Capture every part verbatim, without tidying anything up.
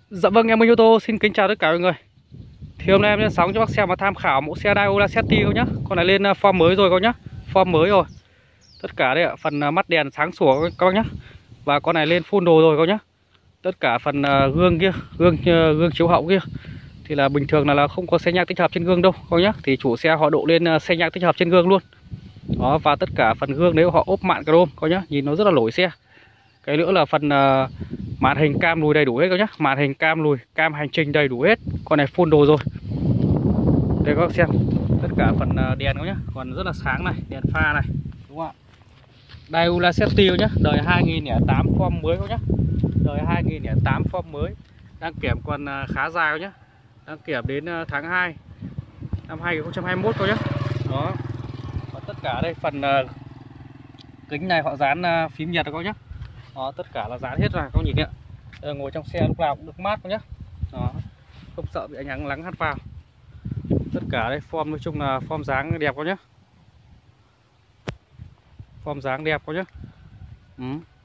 Dạ vâng, em Minh ô tô xin kính chào tất cả mọi người. Thì hôm nay em sẽ sóng cho bác xem và tham khảo mẫu xe Daihatsu Seti các nhá. Con này lên form mới rồi các nhá. Form mới rồi. Tất cả đây ạ, phần mắt đèn sáng sủa các bác nhá. Và con này lên full đồ rồi các nhá. Tất cả phần gương kia, gương gương chiếu hậu kia thì là bình thường là, là không có xe nhạc tích hợp trên gương đâu các nhá. Thì chủ xe họ độ lên xe nhạc tích hợp trên gương luôn. Đó, và tất cả phần gương đấy họ ốp mạn chrome các nhá, nhìn nó rất là nổi xe. Cái nữa là phần uh, màn hình cam lùi đầy đủ hết các nhá, màn hình cam lùi, cam hành trình đầy đủ hết. Con này full đồ rồi. Đây các bác xem, tất cả phần uh, đèn các nhá, còn rất là sáng này, đèn pha này, đúng không ạ? Daihatsu Seti nhá, đời hai nghìn lẻ tám form mới các nhá, đời hai nghìn lẻ tám form mới, đăng kiểm còn uh, khá dài các nhá, đăng kiểm đến uh, tháng hai năm hai nghìn không trăm hai mươi mốt các nhá. Đó, và tất cả đây phần uh, kính này họ dán uh, phím nhiệt các nhá. Đó, tất cả là dán hết rồi, các nhìn ạ. Ngồi trong xe lúc nào cũng được mát các nhá. Đó, không sợ bị ánh nắng nắng hắt vào. Tất cả đây form nói chung là form dáng đẹp các nhá. Form dáng đẹp các nhá. Ừ.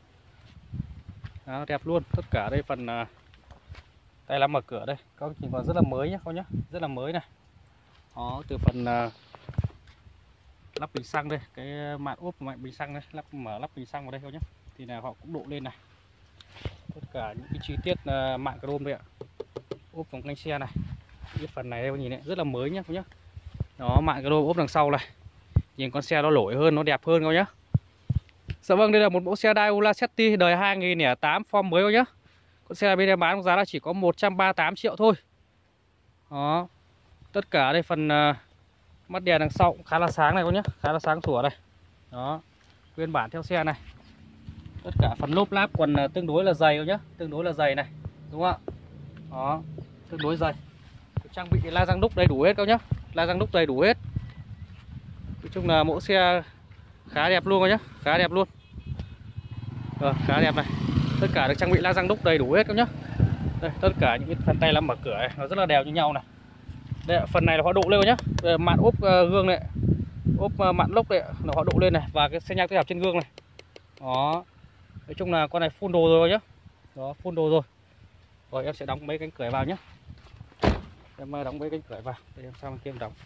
Đó, đẹp luôn. Tất cả đây phần uh, tay lắm mở cửa đây, các nhìn còn rất là mới nhá các nhá, rất là mới này. Đó, từ phần uh, lắp bình xăng đây, cái mạn ốp mạnh bình xăng đây, lắp mở lắp bình xăng vào đây các nhá. Thì là họ cũng độ lên này. Tất cả những cái chi tiết uh, mạn chrome đây ạ. Ốp vòng canh xe này. Cái phần này đây nhìn này rất là mới nhá các nhá. Đó, mạn chrome ốp đằng sau này. Nhìn con xe nó nổi hơn, nó đẹp hơn các nhá. Dạ vâng, đây là một mẫu xe Daihatsu Seti đời hai nghìn lẻ tám form mới các nhá. Con xe bên em bán giá là chỉ có một trăm ba mươi tám triệu thôi. Đó. Tất cả đây phần uh, mắt đèn đằng sau cũng khá là sáng này các nhá, khá là sáng sủa đây. Đó. Nguyên bản theo xe này. Tất cả phần lốp láp còn tương đối là dày nhá, tương đối là dày này, đúng không ạ? Đó, tương đối dày. Trang bị la răng đúc đầy đủ hết các nhá, la răng đúc đầy đủ hết. Nói chung là mẫu xe khá đẹp luôn các nhá, khá đẹp luôn. Rồi, khá đẹp này. Tất cả được trang bị la răng đúc đầy đủ hết các nhá. Đây, tất cả những cái phần tay lắm mở cửa này nó rất là đều như nhau này. Đây, phần này là họ độ lên nhá. Đây, mạn ốp uh, gương này, ốp uh, mạn lốc này là họ độ lên này, và cái xe nhạc tích hợp trên gương này. Đó. Nói chung là con này full đồ rồi nhá. Đó, full đồ rồi. Rồi em sẽ đóng mấy cánh cửa vào nhé. Em đóng mấy cánh cửa vào. Để em sang kia đóng.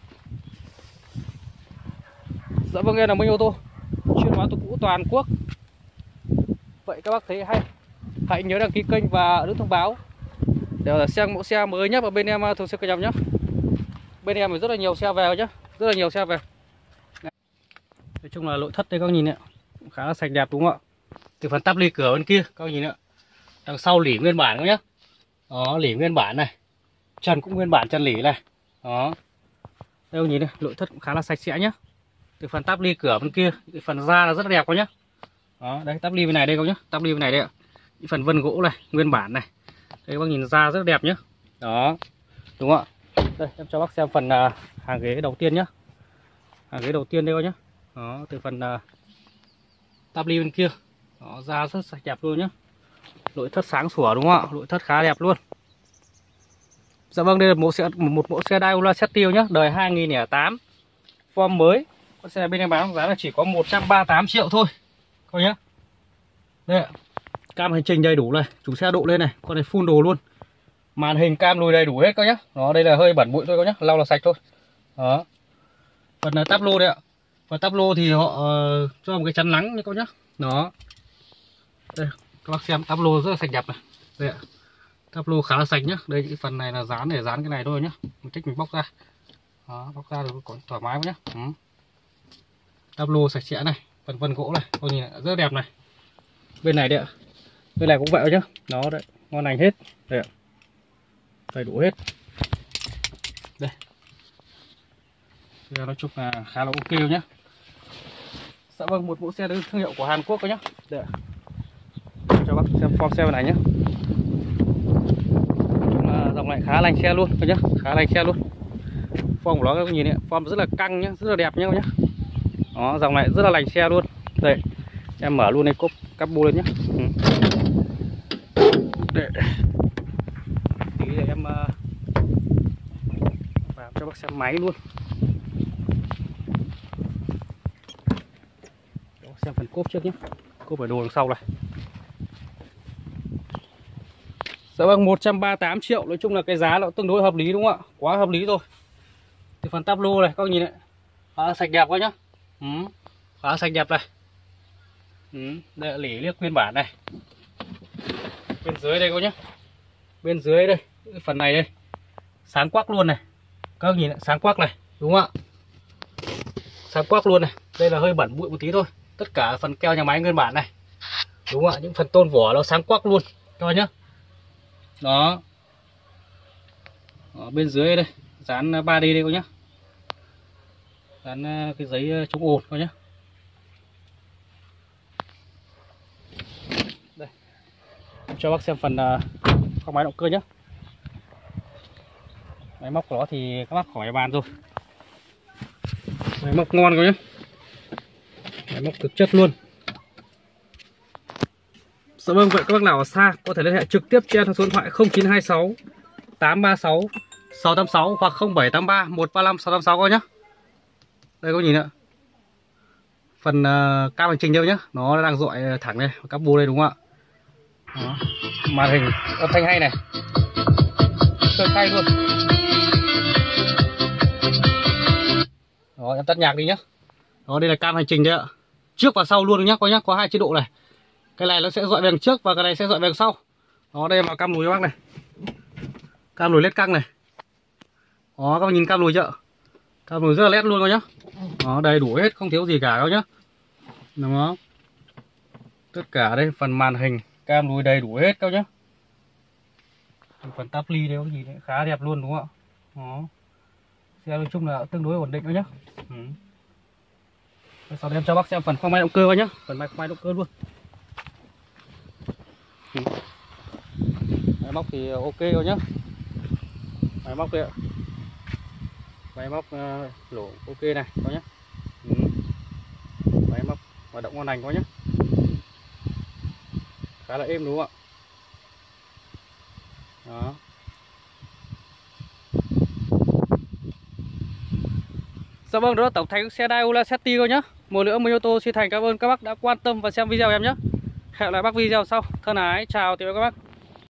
Dạ vâng, em là Minh ô tô, chuyên bán tủ cũ toàn quốc. Vậy các bác thấy hay, hãy nhớ đăng ký kênh và ấn thông báo để là xem mẫu xe mới nhất. Và bên em thường xuyên cập nhật nhé. Bên em thì rất là nhiều xe về nhá, rất là nhiều xe về. Nói chung là nội thất đây các nhìn ạ, cũng khá là sạch đẹp đúng không ạ? Từ phần tắp ly cửa bên kia các nhìn ạ, đằng sau lỉ nguyên bản các nhá. Đó, lỉ nguyên bản này, trần cũng nguyên bản, trần lỉ này. Đó, đây các nhìn đây, nội thất cũng khá là sạch sẽ nhá. Từ phần tắp ly cửa bên kia, cái phần da là rất là đẹp các nhá. Đó, đây tắp ly bên này đây các nhá, tắp ly bên này đây ạ. Những phần vân gỗ này, nguyên bản này. Đây các bác nhìn da rất là đẹp nhá. Đó, đúng không ạ? Đây em cho bác xem phần uh, hàng ghế đầu tiên nhá. Hàng ghế đầu tiên đây các nhá. Đó, từ phần uh, tắp ly bên kia. Đó, da rất sạch đẹp luôn nhá. Nội thất sáng sủa đúng không ạ? Nội thất khá đẹp luôn. Dạ vâng, đây là một xe một mẫu xe Daihatsu Seti nhá, đời hai nghìn lẻ tám form mới. Con xe bên em bán giá là chỉ có một trăm ba mươi tám triệu thôi. Coi nhá. Đây ạ. Cam hành trình đầy đủ này, chủ xe độ lên này, con này full đồ luôn. Màn hình cam lùi đầy đủ hết các nhá. Đó, đây là hơi bẩn bụi thôi các nhá, lau là sạch thôi. Đó. Phần là táp lô đây ạ. Phần táp lô thì họ uh, cho một cái chắn nắng như các nhá. Đó. Đây, các bác xem táp lô rất là sạch đẹp này. Đây ạ. Táp lô khá là sạch nhá. Đây, cái phần này là dán để dán cái này thôi nhá. Mình thích mình bóc ra. Đó, bóc ra được còn thoải mái nhá. Ừ. Táp lô sạch sẽ này, phần vân gỗ này, coi nhìn này, rất đẹp này. Bên này đây ạ. Bên này cũng vậy nhá. Đó đấy, ngon lành hết. Đây ạ. Đầy đủ hết. Đây. Nói chung là khá là ok nhá. Dạ vâng, một mẫu xe thương hiệu của Hàn Quốc các nhá. Đây ạ. Cho bác xem form xe bên này nhé. Dòng này khá lành xe luôn các nhá, khá lành xe luôn. Form của nó các nhìn này, form rất là căng nhá, rất là đẹp nhá các nhá. Đó, dòng này rất là lành xe luôn. Đây, em mở luôn đây cốp cabo lên nhá. Ừ. Đây. Tí để em uh, vào cho bác xem máy luôn. Đó, xem phần cốp trước nhé. Cốp ở đồ đằng sau này. Dạ vâng, một trăm ba mươi tám triệu. Nói chung là cái giá nó tương đối hợp lý đúng không ạ? Quá hợp lý rồi. Thì phần táp lô này các bạn nhìn này, khá sạch đẹp quá nhá. Ừ, khá sạch đẹp này. Ừ, đây là lỉ liếc nguyên bản này. Bên dưới đây các nhá. Bên dưới đây, phần này đây. Sáng quắc luôn này. Các bạn nhìn này, sáng quắc này, đúng không ạ? Sáng quắc luôn này. Đây là hơi bẩn bụi một tí thôi. Tất cả phần keo nhà máy nguyên bản này. Đúng không ạ? Những phần tôn vỏ nó sáng quắc luôn. Các bạn nhá. Đó. Ở bên dưới đây, dán ba D đây cô nhá. Dán cái giấy chống ồn coi nhá. Đây. Cho bác xem phần khoang máy động cơ nhá. Máy móc của nó thì các bác khỏi bàn rồi. Máy móc ngon coi nhá. Máy móc thực chất luôn. Dạ vâng, vậy các bác nào ở xa có thể liên hệ trực tiếp trên số điện thoại không chín hai sáu tám ba sáu sáu tám sáu hoặc không bảy tám ba một ba năm sáu tám sáu coi nhá. Đây các bạn nhìn ạ. Phần uh, cam hành trình đâu nhá, nó đang dọi thẳng đây, cáp bu đây đúng không ạ? Đó. Màn hình âm thanh hay này. Sơn hay luôn. Đó, em tắt nhạc đi nhá. Đó, đây là cam hành trình đấy ạ. Trước và sau luôn nhá, coi nhá, có hai chế độ này. Cái này nó sẽ dọi về đằng trước và cái này sẽ dọi về đằng sau. Đó, đây là cam lùi các bác này. Cam lùi led căng này. Đó, các bạn nhìn cam lùi chưa? Cam lùi rất là led luôn coi nhá. Đó, đầy đủ hết, không thiếu gì cả đâu nhá. Đúng không? Tất cả đây, phần màn hình, cam lùi đầy đủ hết các nhá. Phần táp ly đây có gì đấy, khá đẹp luôn đúng không ạ? Đó. Xe nói chung là tương đối ổn định đó nhá. Ừ. Sau đây em cho bác xem phần khoang máy động cơ coi nhá. Phần máy khoang máy động cơ luôn. Ừ. Máy móc thì ok rồi nhá. Máy móc đây ạ. Máy móc uh, lỗ ok này có nhá. Ừ. Máy móc hoạt động ngon lành có nhá. Khá là êm đúng không ạ? Đó. Dạ vâng, đó là tổng thành xe Daewoo Lacetti thôi nhá. Một nữa Minh Ô Tô xin thành cảm ơn các bác đã quan tâm và xem video em nhé. Hẹn lại bác video sau. Thân ái chào tạm biệt các bác.